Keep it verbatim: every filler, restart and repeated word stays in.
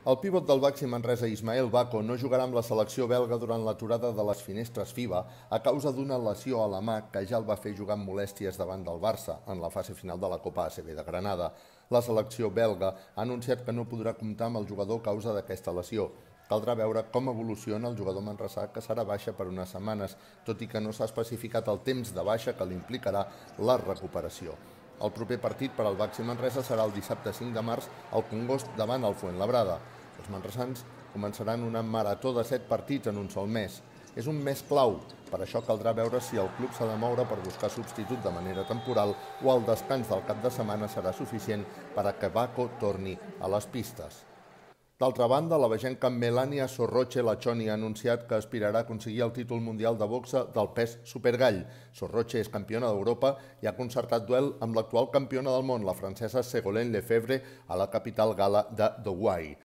El pivot del Baxi Manresa Ismael Bako no jugarà amb la selecció belga durant l'aturada de les finestres FIBA a causa d'una lesió a la mà que ja el va fer jugar amb molèsties davant del Barça en la fase final de la Copa A C B de Granada. La selecció belga ha anunciat que no podrà comptar amb el jugador a causa d'aquesta lesió. Caldrà veure com evoluciona el jugador manresà, que serà baixa per unes setmanes, tot i que no s'ha especificat el temps de baixa que li implicarà la recuperació. El proper partit per al Baxi Manresa serà el dissabte cinc de març al Congost davant el Fuenlabrada. Els manresans començaran una marató de set partits en un sol mes. És un mes clau, per això caldrà veure si el club s'ha de moure per buscar substitut de manera temporal o el descans del cap de setmana serà suficient per a que Bako torni a les pistes. D'altra banda, la vegenca Melania Sorroche Lachoni ha anunciat que aspirarà a aconseguir el títol mundial de boxa del pes supergall. Sorroche és campiona d'Europa i ha concertat duel amb l'actual campiona del món, la francesa Ségolène Lefebvre, a la capital gala de Douai.